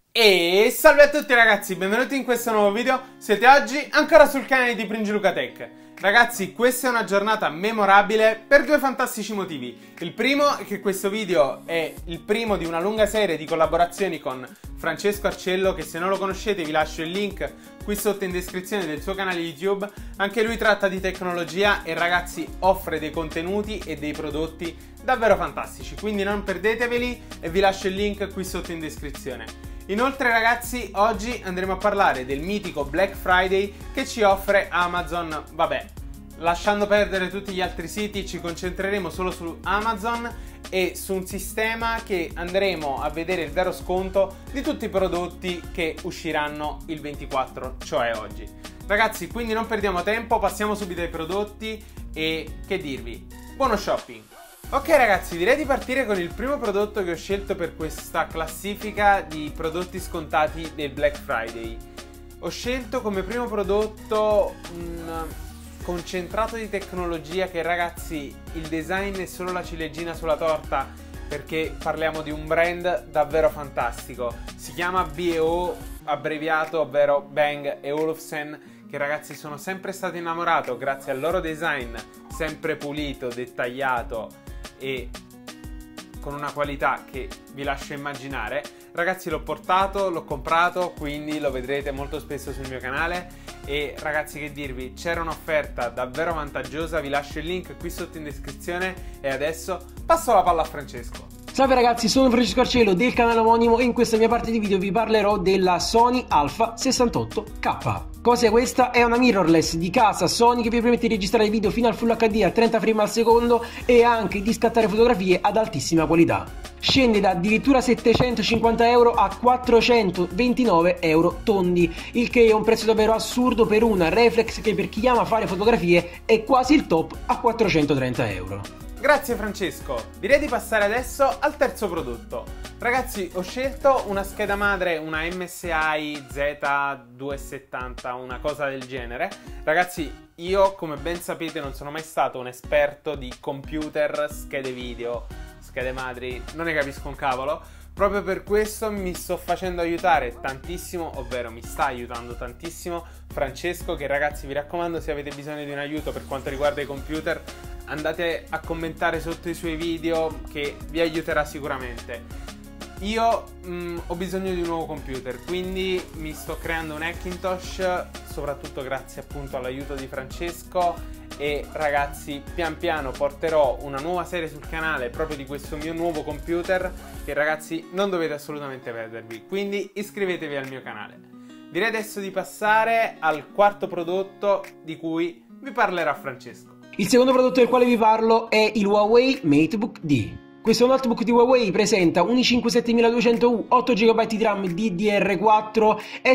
E salve a tutti ragazzi, benvenuti in questo nuovo video. Siete oggi ancora sul canale di Pringiluca Tech. Ragazzi, questa è una giornata memorabile per due fantastici motivi. Il primo è che questo video è il primo di una lunga serie di collaborazioni con Francesco Arcello, che se non lo conoscete vi lascio il link qui sotto in descrizione del suo canale YouTube. Anche lui tratta di tecnologia e ragazzi offre dei contenuti e dei prodotti davvero fantastici, quindi non perdeteveli e vi lascio il link qui sotto in descrizione. Inoltre ragazzi, oggi andremo a parlare del mitico Black Friday che ci offre Amazon. Vabbè, lasciando perdere tutti gli altri siti, ci concentreremo solo su Amazon e su un sistema che andremo a vedere il vero sconto di tutti i prodotti che usciranno il 24, cioè oggi. Ragazzi, quindi non perdiamo tempo, passiamo subito ai prodotti e che dirvi, buono shopping! Ok ragazzi, direi di partire con il primo prodotto che ho scelto per questa classifica di prodotti scontati del Black Friday. Ho scelto come primo prodotto un concentrato di tecnologia che ragazzi, il design è solo la ciliegina sulla torta perché parliamo di un brand davvero fantastico. Si chiama B&O, abbreviato, ovvero Bang & Olufsen, che ragazzi sono sempre stato innamorato grazie al loro design sempre pulito, dettagliato e con una qualità che vi lascio immaginare. Ragazzi, l'ho portato, l'ho comprato, quindi lo vedrete molto spesso sul mio canale. E ragazzi, che dirvi, c'era un'offerta davvero vantaggiosa, vi lascio il link qui sotto in descrizione. E adesso passo la palla a Francesco. Salve ragazzi, sono Francesco Arcello del canale omonimo e in questa mia parte di video vi parlerò della Sony Alpha 68K. Cos'è questa? È una mirrorless di casa Sony che vi permette di registrare video fino al Full HD a 30 frame al secondo e anche di scattare fotografie ad altissima qualità. Scende da addirittura 750 euro a 429 euro tondi, il che è un prezzo davvero assurdo per una reflex che per chi ama fare fotografie è quasi il top a 430 euro. Grazie Francesco, direi di passare adesso al terzo prodotto. Ragazzi, ho scelto una scheda madre, una MSI Z270, una cosa del genere. Ragazzi, io come ben sapete non sono mai stato un esperto di computer, schede video, schede madri, non ne capisco un cavolo. Proprio per questo mi sto facendo aiutare tantissimo, ovvero mi sta aiutando tantissimo Francesco, che ragazzi vi raccomando, se avete bisogno di un aiuto per quanto riguarda i computer, andate a commentare sotto i suoi video che vi aiuterà sicuramente. Io ho bisogno di un nuovo computer, quindi mi sto creando un Hackintosh, soprattutto grazie appunto all'aiuto di Francesco. E ragazzi, pian piano porterò una nuova serie sul canale proprio di questo mio nuovo computer che ragazzi non dovete assolutamente perdervi, quindi iscrivetevi al mio canale. Direi adesso di passare al quarto prodotto di cui vi parlerà Francesco. Il secondo prodotto del quale vi parlo è il Huawei MateBook D. Questo notebook di Huawei presenta un i5 7200U, 8 GB di RAM DDR4,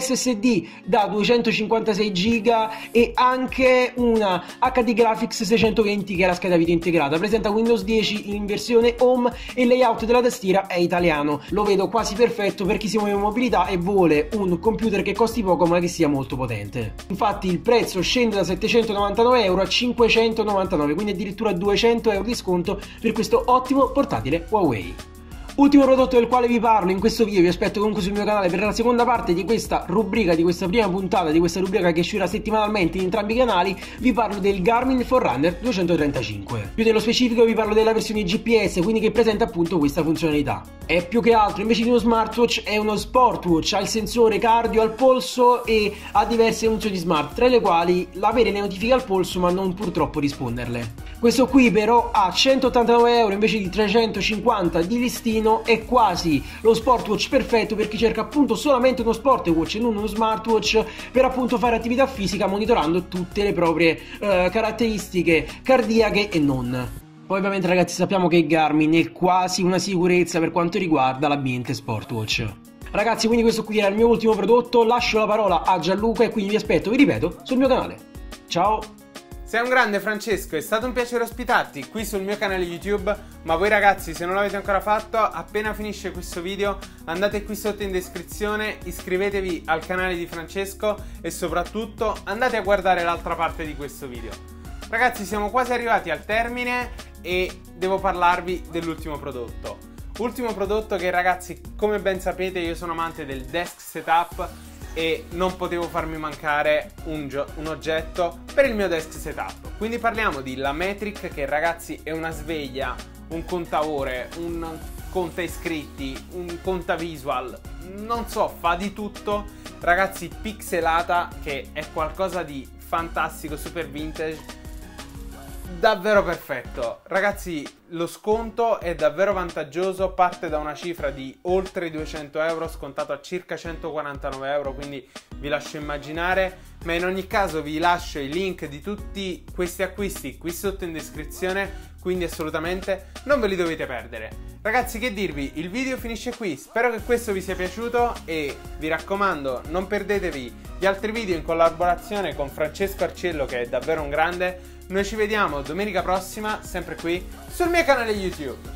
SSD da 256 GB e anche una HD Graphics 620 che è la scheda video integrata. Presenta Windows 10 in versione Home e il layout della tastiera è italiano. Lo vedo quasi perfetto per chi si muove in mobilità e vuole un computer che costi poco ma che sia molto potente. Infatti il prezzo scende da 799 euro a 599, quindi addirittura 200 euro di sconto per questo ottimo portatile Huawei. Ultimo prodotto del quale vi parlo in questo video, vi aspetto comunque sul mio canale per la seconda parte di questa rubrica, di questa prima puntata, di questa rubrica che uscirà settimanalmente in entrambi i canali. Vi parlo del Garmin Forerunner 235. Più nello specifico vi parlo della versione GPS, quindi che presenta appunto questa funzionalità. È più che altro, invece di uno smartwatch, è uno sportwatch, ha il sensore cardio al polso e ha diverse funzioni smart, tra le quali l'avere le notifiche al polso ma non purtroppo risponderle. Questo qui però a 189 euro invece di 350 di listino è quasi lo smartwatch perfetto per chi cerca appunto solamente uno smartwatch e non uno smartwatch per appunto fare attività fisica monitorando tutte le proprie caratteristiche cardiache e non. Poi ovviamente ragazzi sappiamo che Garmin è quasi una sicurezza per quanto riguarda l'ambiente sportwatch. Ragazzi, quindi questo qui era il mio ultimo prodotto, lascio la parola a Gianluca e quindi vi aspetto, vi ripeto, sul mio canale. Ciao! Sei un grande Francesco, è stato un piacere ospitarti qui sul mio canale YouTube, ma voi ragazzi se non l'avete ancora fatto, appena finisce questo video andate qui sotto in descrizione, iscrivetevi al canale di Francesco e soprattutto andate a guardare l'altra parte di questo video. Ragazzi, siamo quasi arrivati al termine e devo parlarvi dell'ultimo prodotto. Ultimo prodotto che, ragazzi, come ben sapete, io sono amante del desk setup e non potevo farmi mancare un oggetto per il mio desk setup. Quindi parliamo di LaMetric, che, ragazzi, è una sveglia, un contaore, un conta iscritti, un conta visual, non so, fa di tutto, ragazzi, pixelata, che è qualcosa di fantastico, super vintage, davvero perfetto. Ragazzi, lo sconto è davvero vantaggioso, parte da una cifra di oltre 200 euro, scontato a circa 149 euro, quindi vi lascio immaginare. Ma in ogni caso vi lascio i link di tutti questi acquisti qui sotto in descrizione, quindi assolutamente non ve li dovete perdere. Ragazzi, che dirvi, il video finisce qui, spero che questo vi sia piaciuto e vi raccomando, non perdetevi gli altri video in collaborazione con Francesco Arciello, che è davvero un grande. Noi ci vediamo domenica prossima, sempre qui sul mio canale YouTube.